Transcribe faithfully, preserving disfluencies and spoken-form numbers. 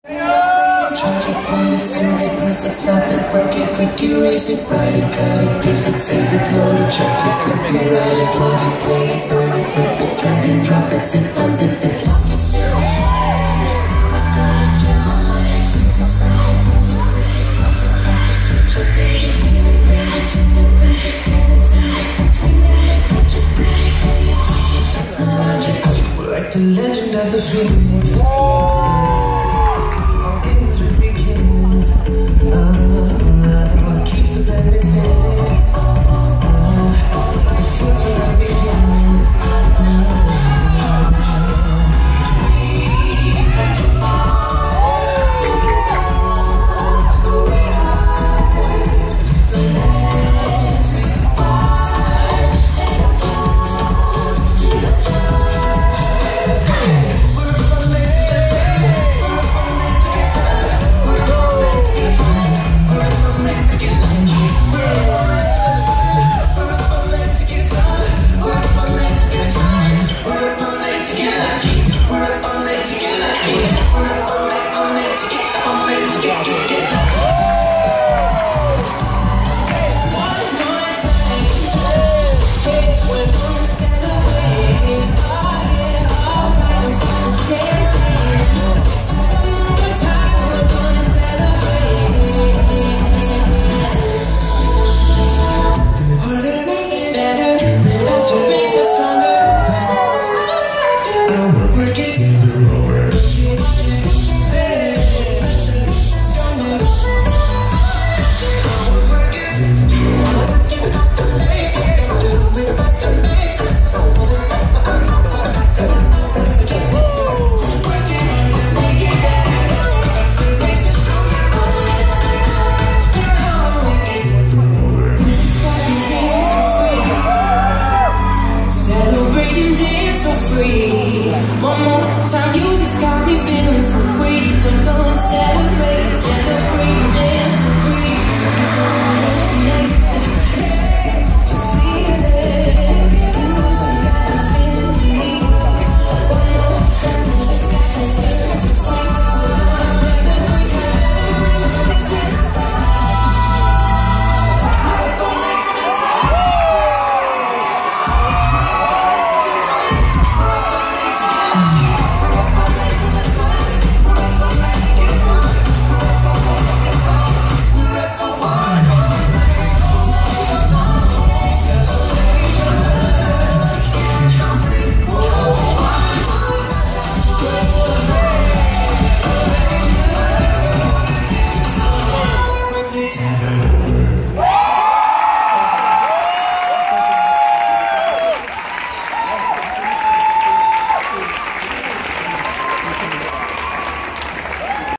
Charge it, point it, zoom it, press it, stop it, break it, quick erase it, write it, cut it, paste it, save it, load it, check it, quick rewrite it, plug it, play it, burn it, rip it, drag and drop it, zip, unzip it, lock it.